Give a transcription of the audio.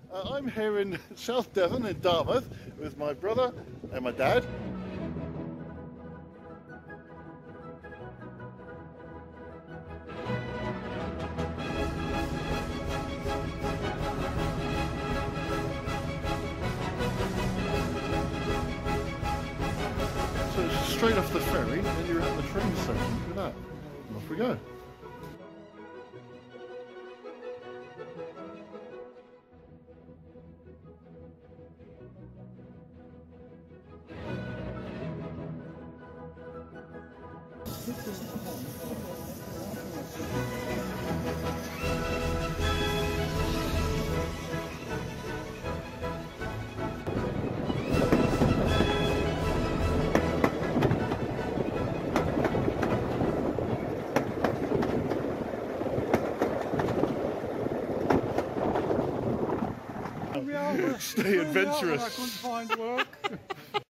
I'm here in South Devon in Dartmouth with my brother and my dad. So it's straight off the ferry, and you're at the train station. Look at that. Off we go. Stay adventurous. I couldn't find work.